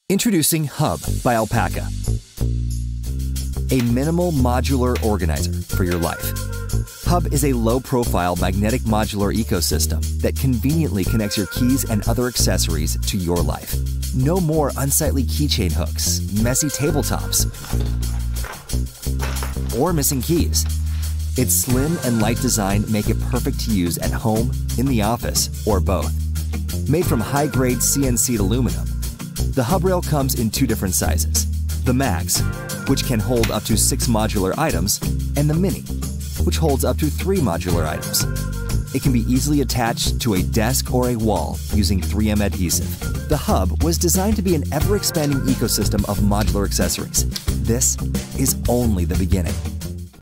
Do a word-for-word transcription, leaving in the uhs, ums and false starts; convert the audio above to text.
Introducing Hub by Alpaca, a minimal modular organizer for your life. Hub is a low-profile magnetic modular ecosystem that conveniently connects your keys and other accessories to your life. No more unsightly keychain hooks, messy tabletops, or missing keys. Its slim and light design make it perfect to use at home, in the office, or both. Made from high-grade C N C'd aluminum, the hub rail comes in two different sizes: the Max, which can hold up to six modular items, and the Mini, which holds up to three modular items. It can be easily attached to a desk or a wall using three M adhesive. The Hub was designed to be an ever-expanding ecosystem of modular accessories. This is only the beginning.